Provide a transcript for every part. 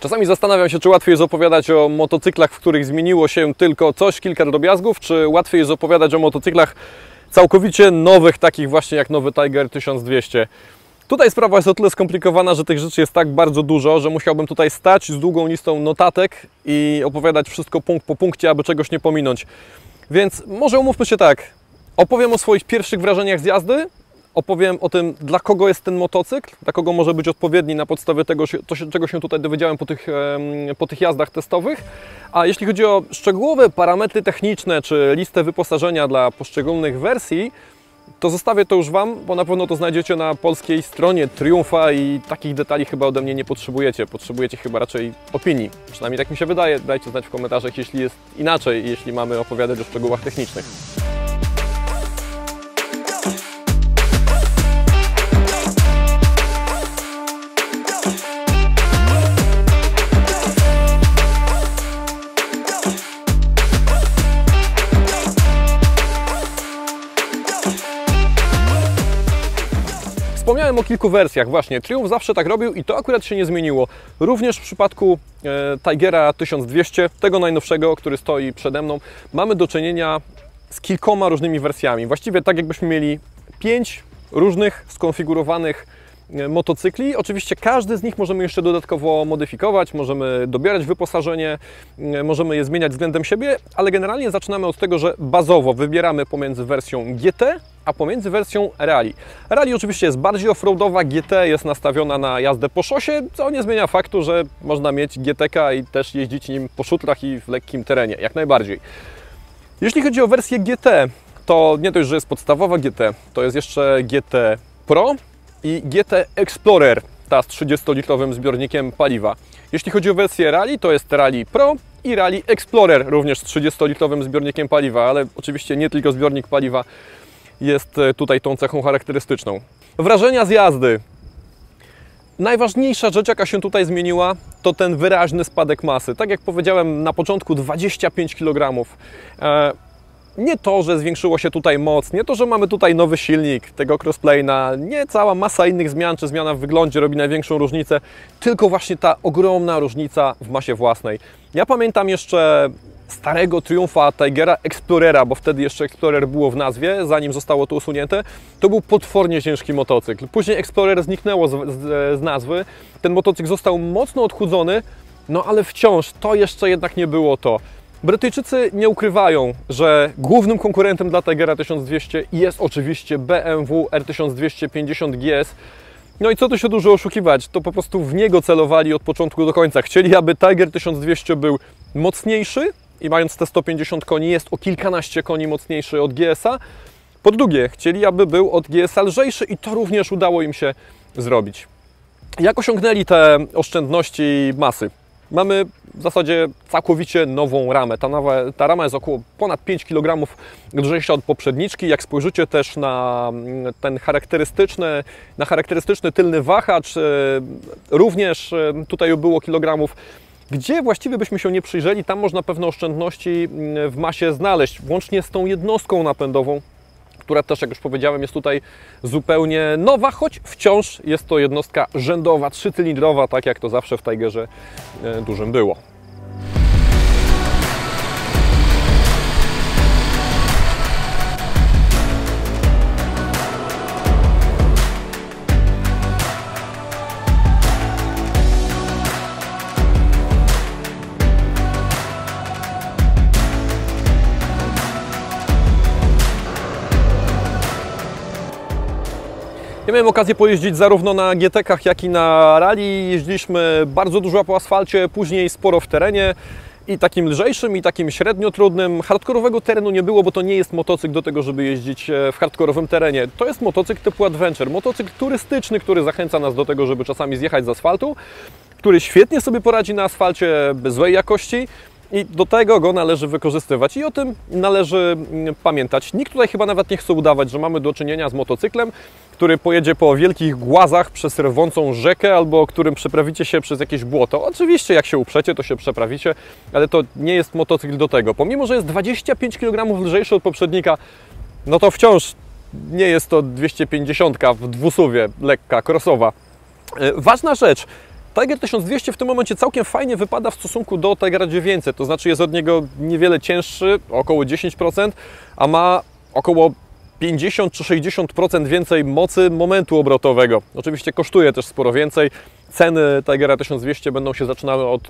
Czasami zastanawiam się, czy łatwiej jest opowiadać o motocyklach, w których zmieniło się tylko coś, kilka drobiazgów, czy łatwiej jest opowiadać o motocyklach całkowicie nowych, takich właśnie jak nowy Tiger 1200. Tutaj sprawa jest o tyle skomplikowana, że tych rzeczy jest tak bardzo dużo, że musiałbym tutaj stać z długą listą notatek i opowiadać wszystko punkt po punkcie, aby czegoś nie pominąć. Więc może umówmy się tak, opowiem o swoich pierwszych wrażeniach z jazdy, opowiem o tym, dla kogo jest ten motocykl, dla kogo może być odpowiedni na podstawie tego, czego się tutaj dowiedziałem po tych jazdach testowych. A jeśli chodzi o szczegółowe parametry techniczne czy listę wyposażenia dla poszczególnych wersji, to zostawię to już Wam, bo na pewno to znajdziecie na polskiej stronie Triumfa i takich detali chyba ode mnie nie potrzebujecie. Potrzebujecie chyba raczej opinii. Przynajmniej tak mi się wydaje. Dajcie znać w komentarzach, jeśli jest inaczej, jeśli mamy opowiadać o szczegółach technicznych. Wspomniałem o kilku wersjach, właśnie. Triumph zawsze tak robił i to akurat się nie zmieniło. Również w przypadku Tigera 1200, tego najnowszego, który stoi przede mną, mamy do czynienia z kilkoma różnymi wersjami. Właściwie tak jakbyśmy mieli 5 różnych skonfigurowanych motocykli. Oczywiście każdy z nich możemy jeszcze dodatkowo modyfikować, możemy dobierać wyposażenie, możemy je zmieniać względem siebie, ale generalnie zaczynamy od tego, że bazowo wybieramy pomiędzy wersją GT a pomiędzy wersją Rally. Rally oczywiście jest bardziej offroadowa, GT jest nastawiona na jazdę po szosie, co nie zmienia faktu, że można mieć GTK i też jeździć nim po szutrach i w lekkim terenie, jak najbardziej. Jeśli chodzi o wersję GT, to nie dość, że jest podstawowa GT, to jest jeszcze GT Pro i GT Explorer, ta z 30-litrowym zbiornikiem paliwa. Jeśli chodzi o wersję Rally, to jest Rally Pro i Rally Explorer, również z 30-litrowym zbiornikiem paliwa, ale oczywiście nie tylko zbiornik paliwa jest tutaj tą cechą charakterystyczną. Wrażenia z jazdy. Najważniejsza rzecz, jaka się tutaj zmieniła, to ten wyraźny spadek masy. Tak jak powiedziałem na początku, 25 kg. Nie to, że zwiększyło się tutaj moc, nie to, że mamy tutaj nowy silnik tego crossplane'a, nie cała masa innych zmian, czy zmiana w wyglądzie robi największą różnicę, tylko właśnie ta ogromna różnica w masie własnej. Ja pamiętam jeszcze starego Triumpha Tigera Explorera, bo wtedy jeszcze Explorer było w nazwie, zanim zostało to usunięte. To był potwornie ciężki motocykl. Później Explorer zniknęło z nazwy. Ten motocykl został mocno odchudzony, no ale wciąż to jeszcze jednak nie było to. Brytyjczycy nie ukrywają, że głównym konkurentem dla Tigera 1200 jest oczywiście BMW R1250 GS. No i co tu się dużo oszukiwać, to po prostu w niego celowali od początku do końca. Chcieli, aby Tiger 1200 był mocniejszy i mając te 150 koni jest o kilkanaście koni mocniejszy od GS-a. Po drugie, chcieli, aby był od GS-a lżejszy i to również udało im się zrobić. Jak osiągnęli te oszczędności masy? Mamy w zasadzie całkowicie nową ramę. Ta rama jest około ponad 5 kg lżejsza od poprzedniczki. Jak spojrzycie też na ten charakterystyczny tylny wahacz, również tutaj było kilogramów. Gdzie właściwie byśmy się nie przyjrzeli, tam można pewne oszczędności w masie znaleźć, włącznie z tą jednostką napędową, która też, jak już powiedziałem, jest tutaj zupełnie nowa, choć wciąż jest to jednostka rzędowa, 3-cylindrowa, tak jak to zawsze w Tigerze dużym było. Ja miałem okazję pojeździć zarówno na GT-kach, jak i na rally. Jeździliśmy bardzo dużo po asfalcie, później sporo w terenie i takim lżejszym, i takim średnio trudnym. Hardkorowego terenu nie było, bo to nie jest motocykl do tego, żeby jeździć w hardkorowym terenie. To jest motocykl typu adventure, motocykl turystyczny, który zachęca nas do tego, żeby czasami zjechać z asfaltu, który świetnie sobie poradzi na asfalcie bez złej jakości. I do tego go należy wykorzystywać i o tym należy pamiętać. Nikt tutaj chyba nawet nie chce udawać, że mamy do czynienia z motocyklem, który pojedzie po wielkich głazach przez rwącą rzekę albo którym przeprawicie się przez jakieś błoto. Oczywiście jak się uprzecie, to się przeprawicie, ale to nie jest motocykl do tego. Pomimo, że jest 25 kg lżejszy od poprzednika, no to wciąż nie jest to 250 w dwusuwie, lekka, crossowa. Ważna rzecz. Tiger 1200 w tym momencie całkiem fajnie wypada w stosunku do Tigera 900, to znaczy jest od niego niewiele cięższy, około 10%, a ma około 50 czy 60% więcej mocy momentu obrotowego. Oczywiście kosztuje też sporo więcej. Ceny Tigera 1200 będą się zaczynały od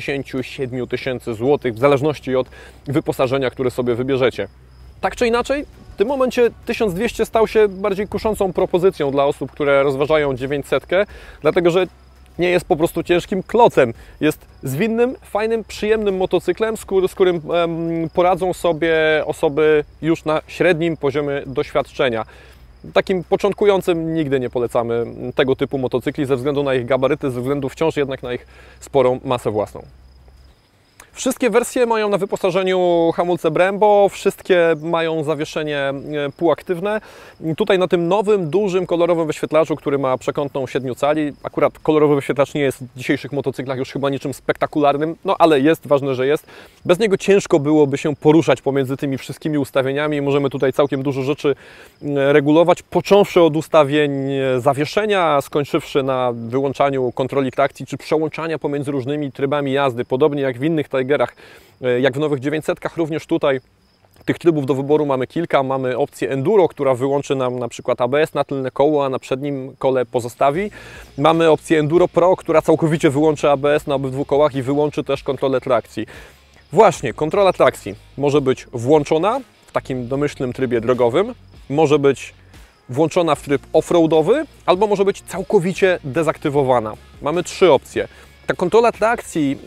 77 tysięcy złotych, w zależności od wyposażenia, które sobie wybierzecie. Tak czy inaczej, w tym momencie 1200 stał się bardziej kuszącą propozycją dla osób, które rozważają 900, dlatego że nie jest po prostu ciężkim klocem. Jest zwinnym, fajnym, przyjemnym motocyklem, z którym poradzą sobie osoby już na średnim poziomie doświadczenia. Takim początkującym nigdy nie polecamy tego typu motocykli ze względu na ich gabaryty, ze względu wciąż jednak na ich sporą masę własną. Wszystkie wersje mają na wyposażeniu hamulce Brembo, wszystkie mają zawieszenie półaktywne. Tutaj na tym nowym, dużym, kolorowym wyświetlaczu, który ma przekątną 7 cali, akurat kolorowy wyświetlacz nie jest w dzisiejszych motocyklach już chyba niczym spektakularnym, no ale jest, ważne, że jest. Bez niego ciężko byłoby się poruszać pomiędzy tymi wszystkimi ustawieniami. Możemy tutaj całkiem dużo rzeczy regulować, począwszy od ustawień zawieszenia, skończywszy na wyłączaniu kontroli trakcji, czy przełączania pomiędzy różnymi trybami jazdy, podobnie jak w innych Tigerach, jak w nowych 900, również tutaj tych trybów do wyboru mamy kilka. Mamy opcję Enduro, która wyłączy nam na przykład ABS na tylne koło, a na przednim kole pozostawi. Mamy opcję Enduro Pro, która całkowicie wyłączy ABS na obydwu kołach i wyłączy też kontrolę trakcji. Właśnie, kontrola trakcji może być włączona w takim domyślnym trybie drogowym, może być włączona w tryb offroadowy, albo może być całkowicie dezaktywowana. Mamy 3 opcje. Ta kontrola trakcji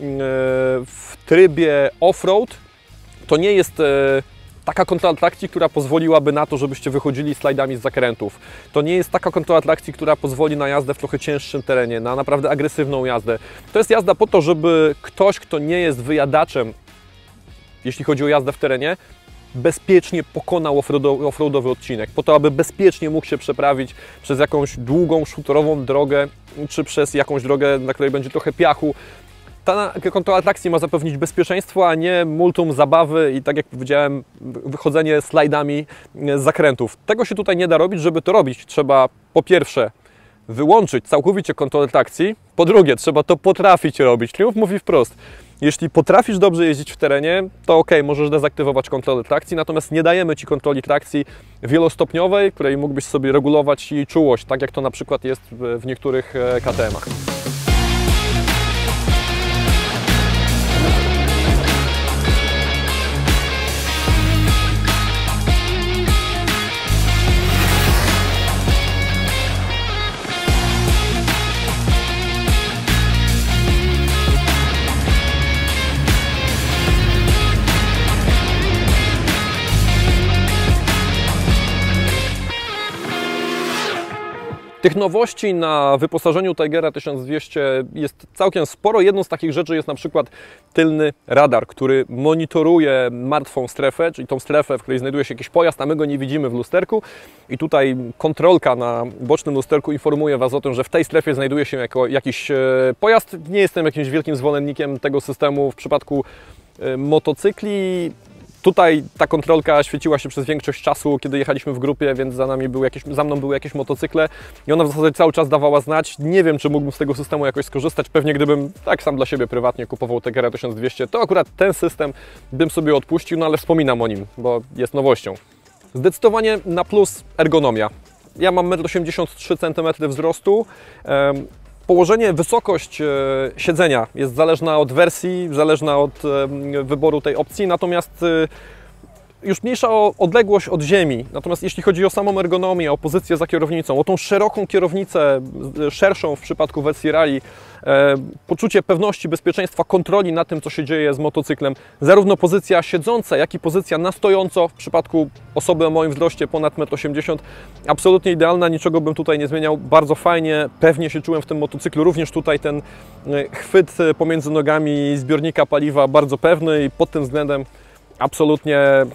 w trybie off-road to nie jest taka kontrola trakcji, która pozwoliłaby na to, żebyście wychodzili slajdami z zakrętów. To nie jest taka kontrola trakcji, która pozwoli na jazdę w trochę cięższym terenie, na naprawdę agresywną jazdę. To jest jazda po to, żeby ktoś, kto nie jest wyjadaczem, jeśli chodzi o jazdę w terenie, bezpiecznie pokonał offroadowy odcinek, po to, aby bezpiecznie mógł się przeprawić przez jakąś długą, szutorową drogę, czy przez jakąś drogę, na której będzie trochę piachu. Ta kontrola trakcji ma zapewnić bezpieczeństwo, a nie multum zabawy i, tak jak powiedziałem, wychodzenie slajdami z zakrętów. Tego się tutaj nie da robić. Żeby to robić, trzeba po pierwsze wyłączyć całkowicie kontrolę trakcji, po drugie trzeba to potrafić robić. Triumph mówi wprost: jeśli potrafisz dobrze jeździć w terenie, to ok, możesz dezaktywować kontrolę trakcji, natomiast nie dajemy Ci kontroli trakcji wielostopniowej, której mógłbyś sobie regulować jej czułość, tak jak to na przykład jest w niektórych KTM-ach. Tych nowości na wyposażeniu Tigera 1200 jest całkiem sporo. Jedną z takich rzeczy jest na przykład tylny radar, który monitoruje martwą strefę, czyli tą strefę, w której znajduje się jakiś pojazd, a my go nie widzimy w lusterku. I tutaj kontrolka na bocznym lusterku informuje Was o tym, że w tej strefie znajduje się jakiś pojazd. Nie jestem jakimś wielkim zwolennikiem tego systemu w przypadku motocykli. Tutaj ta kontrolka świeciła się przez większość czasu, kiedy jechaliśmy w grupie, więc za mną były jakieś motocykle i ona w zasadzie cały czas dawała znać. Nie wiem, czy mógłbym z tego systemu jakoś skorzystać. Pewnie gdybym tak sam dla siebie prywatnie kupował Tigera 1200, to akurat ten system bym sobie odpuścił, no ale wspominam o nim, bo jest nowością. Zdecydowanie na plus ergonomia. Ja mam 1,83 m wzrostu. Położenie, wysokość siedzenia jest zależna od wersji, zależna od wyboru tej opcji, natomiast już mniejsza o odległość od ziemi. Natomiast jeśli chodzi o samą ergonomię, o pozycję za kierownicą, o tą szeroką kierownicę, szerszą w przypadku wersji rally, poczucie pewności, bezpieczeństwa, kontroli nad tym, co się dzieje z motocyklem, zarówno pozycja siedząca, jak i pozycja na stojąco w przypadku osoby o moim wzroście ponad 1,80 m, absolutnie idealna, niczego bym tutaj nie zmieniał. Bardzo fajnie, pewnie się czułem w tym motocyklu. Również tutaj ten chwyt pomiędzy nogami zbiornika paliwa bardzo pewny i pod tym względem absolutnie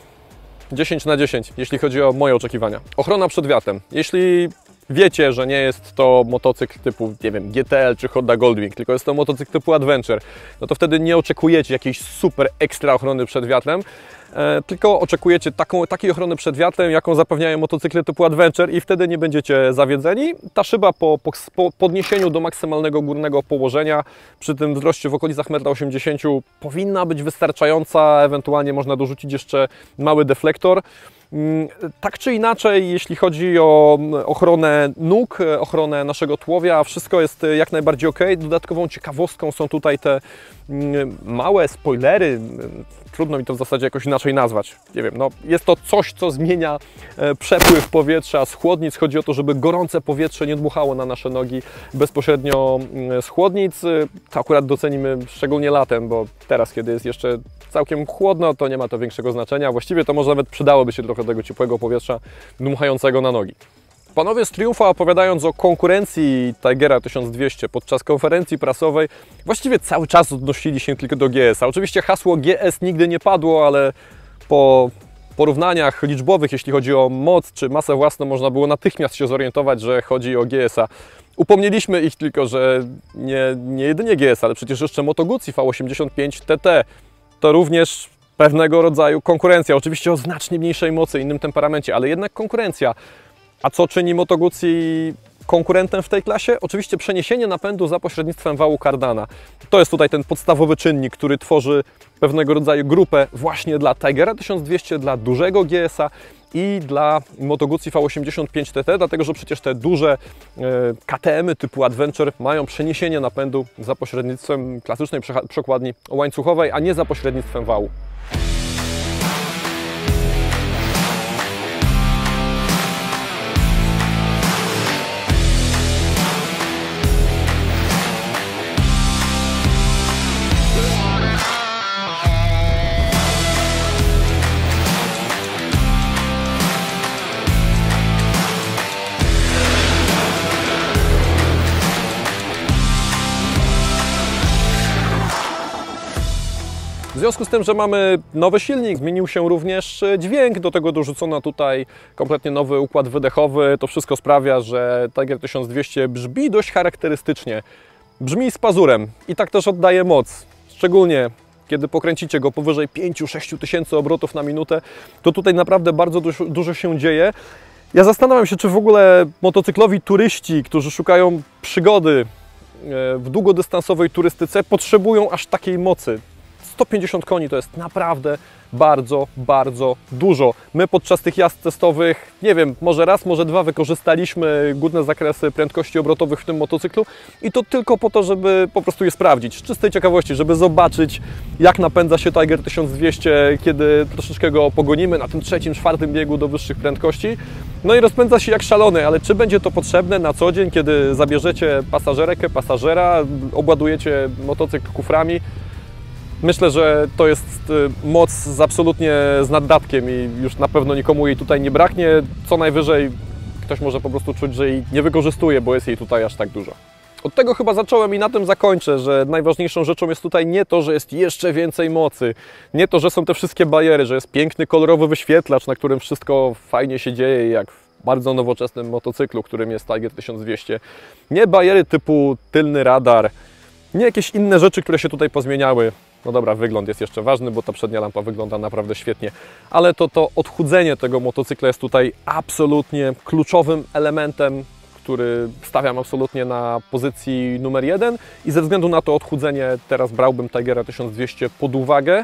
10 na 10, jeśli chodzi o moje oczekiwania. Ochrona przed wiatrem. Jeśli wiecie, że nie jest to motocykl typu, nie wiem, GTL czy Honda Goldwing, tylko jest to motocykl typu Adventure, no to wtedy nie oczekujecie jakiejś super ekstra ochrony przed wiatrem. tylko oczekujecie takiej ochrony przed wiatrem, jaką zapewniają motocykle typu Adventure i wtedy nie będziecie zawiedzeni. Ta szyba po podniesieniu do maksymalnego górnego położenia, przy tym wzroście w okolicach 1,80 m powinna być wystarczająca, ewentualnie można dorzucić jeszcze mały deflektor. Tak czy inaczej, jeśli chodzi o ochronę nóg, ochronę naszego tułowia, wszystko jest jak najbardziej ok. Dodatkową ciekawostką są tutaj te małe spoilery. Trudno mi to w zasadzie jakoś inaczej nazwać. Nie wiem, no jest to coś, co zmienia przepływ powietrza z chłodnic. Chodzi o to, żeby gorące powietrze nie dmuchało na nasze nogi bezpośrednio z chłodnic. To akurat docenimy szczególnie latem, bo teraz, kiedy jest jeszcze całkiem chłodno, to nie ma to większego znaczenia. Właściwie to może nawet przydałoby się trochę tego ciepłego powietrza dmuchającego na nogi. Panowie z Triumfa, opowiadając o konkurencji Tigera 1200 podczas konferencji prasowej, właściwie cały czas odnosili się tylko do GS-a. Oczywiście hasło GS nigdy nie padło, ale po porównaniach liczbowych, jeśli chodzi o moc czy masę własną, można było natychmiast się zorientować, że chodzi o GS-a. Upomnieliśmy ich tylko, że nie jedynie GS, ale przecież jeszcze Moto Guzzi V85 TT to również pewnego rodzaju konkurencja. Oczywiście o znacznie mniejszej mocy, innym temperamencie, ale jednak konkurencja. A co czyni Moto Guzzi konkurentem w tej klasie? Oczywiście przeniesienie napędu za pośrednictwem wału Cardana. To jest tutaj ten podstawowy czynnik, który tworzy pewnego rodzaju grupę właśnie dla Tigera 1200, dla dużego GS-a i dla Moto Guzzi V85 TT, dlatego że przecież te duże KTM-y typu Adventure mają przeniesienie napędu za pośrednictwem klasycznej przekładni łańcuchowej, a nie za pośrednictwem wału. W związku z tym, że mamy nowy silnik, zmienił się również dźwięk, do tego dorzucono tutaj kompletnie nowy układ wydechowy. To wszystko sprawia, że Tiger 1200 brzmi dość charakterystycznie. Brzmi z pazurem i tak też oddaje moc. Szczególnie kiedy pokręcicie go powyżej 5-6 tysięcy obrotów na minutę, to tutaj naprawdę bardzo dużo się dzieje. Ja zastanawiam się, czy w ogóle motocyklowi turyści, którzy szukają przygody w długodystansowej turystyce, potrzebują aż takiej mocy. 150 koni to jest naprawdę bardzo, bardzo dużo. My podczas tych jazd testowych, nie wiem, może raz, może dwa wykorzystaliśmy górne zakresy prędkości obrotowych w tym motocyklu i to tylko po to, żeby po prostu je sprawdzić, z czystej ciekawości, żeby zobaczyć, jak napędza się Tiger 1200, kiedy troszeczkę go pogonimy na tym trzecim, czwartym biegu do wyższych prędkości. No i rozpędza się jak szalony, ale czy będzie to potrzebne na co dzień, kiedy zabierzecie pasażerkę, pasażera, obładujecie motocykl kuframi? Myślę, że to jest moc absolutnie z naddatkiem i już na pewno nikomu jej tutaj nie braknie. Co najwyżej ktoś może po prostu czuć, że jej nie wykorzystuje, bo jest jej tutaj aż tak dużo. Od tego chyba zacząłem i na tym zakończę, że najważniejszą rzeczą jest tutaj nie to, że jest jeszcze więcej mocy, nie to, że są te wszystkie bariery, że jest piękny, kolorowy wyświetlacz, na którym wszystko fajnie się dzieje, jak w bardzo nowoczesnym motocyklu, którym jest Tiger 1200. Nie bariery typu tylny radar, nie jakieś inne rzeczy, które się tutaj pozmieniały. No dobra, wygląd jest jeszcze ważny, bo ta przednia lampa wygląda naprawdę świetnie, ale to odchudzenie tego motocykla jest tutaj absolutnie kluczowym elementem, który stawiam absolutnie na pozycji numer 1 i ze względu na to odchudzenie teraz brałbym Tigera 1200 pod uwagę.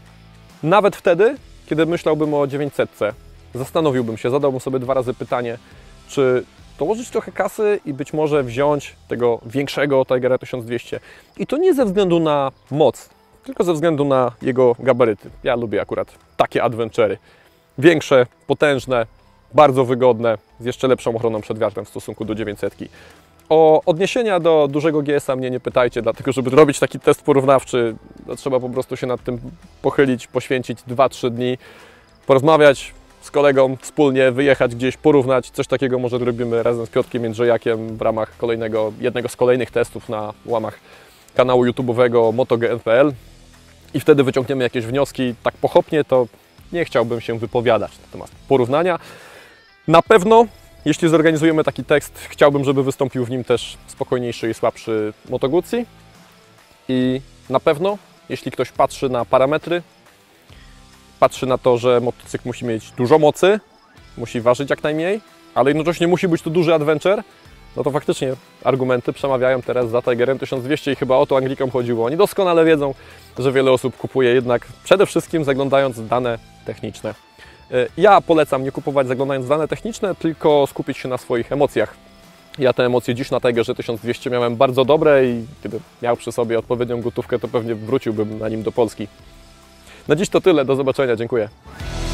Nawet wtedy, kiedy myślałbym o 900. Zastanowiłbym się, zadałbym sobie 2 razy pytanie, czy dołożyć trochę kasy i być może wziąć tego większego Tigera 1200. I to nie ze względu na moc, tylko ze względu na jego gabaryty. Ja lubię akurat takie adventury. Większe, potężne, bardzo wygodne, z jeszcze lepszą ochroną przed wiatrem w stosunku do 900. O odniesienia do dużego GS-a mnie nie pytajcie, dlatego żeby robić taki test porównawczy, to trzeba po prostu się nad tym pochylić, poświęcić 2-3 dni, porozmawiać z kolegą, wspólnie wyjechać gdzieś, porównać. Coś takiego może robimy razem z Piotrkiem Jędrzejakiem w ramach jednego z kolejnych testów na łamach kanału YouTube'owego MotoGN.pl i wtedy wyciągniemy jakieś wnioski. Tak pochopnie to nie chciałbym się wypowiadać na temat porównania. Na pewno, jeśli zorganizujemy taki tekst, chciałbym, żeby wystąpił w nim też spokojniejszy i słabszy Moto Guzzi. I na pewno, jeśli ktoś patrzy na parametry patrzy na to, że motocykl musi mieć dużo mocy, musi ważyć jak najmniej, ale jednocześnie musi być to duży adventure, no to faktycznie argumenty przemawiają teraz za Tigerem 1200 i chyba o to Anglikom chodziło. Oni doskonale wiedzą, że wiele osób kupuje jednak przede wszystkim zaglądając w dane techniczne. Ja polecam nie kupować zaglądając w dane techniczne, tylko skupić się na swoich emocjach. Ja te emocje dziś na Tigerze 1200 miałem bardzo dobre i gdybym miał przy sobie odpowiednią gotówkę, to pewnie wróciłbym na nim do Polski. Na dziś to tyle, do zobaczenia, dziękuję.